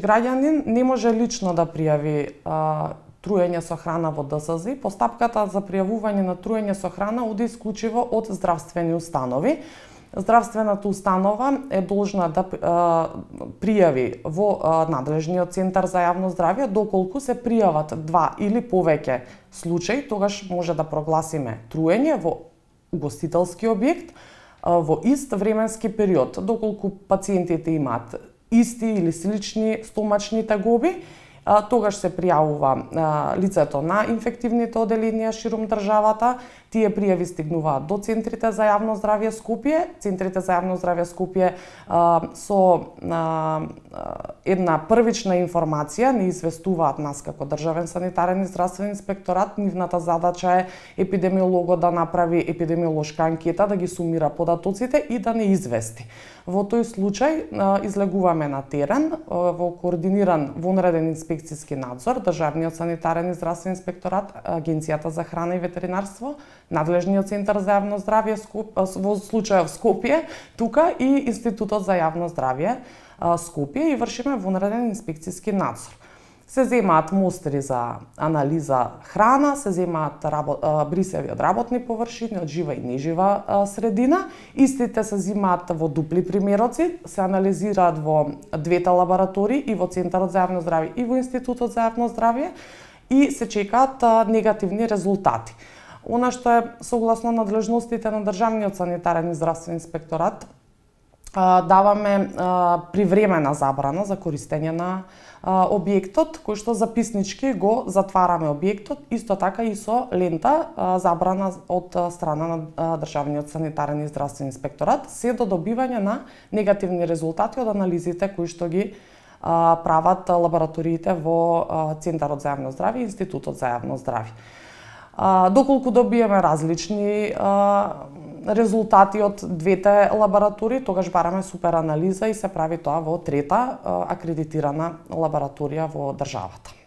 граѓанин не може лично да пријави труење со храна во ДСЗ. Постапката за пријавување на труење со храна оди исклучиво од здравствени установи. Здравствената установа е должна да пријави во надлежниот центар за јавно здравје, доколку се пријават 2 или повеќе случаи, тогаш може да прогласиме труење во угостителски објект во ист временски период, доколку пациентите имаат исти или слични стомачни тегоби, тогаш се пријавува лицето на инфективните оделенија ширум државата. Тие пријави стигнуваат до центрите за јавно здравје Скопје. Центрите за јавно здравје Скопје со една првична информација не известуваат нас како државен санитарен и здравствен инспекторат. Нивната задача е епидемиологот да направи епидемиолошка анкета, да ги сумира податоците и да не извести. Во тој случај излегуваме на терен во координиран вонреден инспекцијски надзор, Државниот санитарен и здравствен инспекторат, Агенцијата за храна и ветеринарство, надлежниот центар за јавно здравје во случајов Скопје, тука и Институтот за јавно здравје Скопје, и вршиме вонреден инспекцијски надзор. Се земаат мостри за анализа храна, се земаат брисеви од работни површини, од жива и нежива средина. Истите се земаат во дупли примероци, се анализираат во двете лаборатории, и во Центарот за јавно здравје и во Институтот за јавно здравје, и се чекаат негативни резултати. Она што е согласно надлежностите на Државниот санитарен и здравствен инспекторат, даваме привремена забрана за користење на објектот, кој што записнички го затвараме објектот, исто така и со лента забрана од страна на Државниот санитарен и здравствен инспекторат, се до добивање на негативни резултати од анализите кои што ги прават лабораториите во Центарот за јавно здравје и Институтот за јавно здравје. Доколку добиеме различни резултати од двете лаборатории, тогаш бараме супер анализа и се прави тоа во трета акредитирана лабораторија во државата.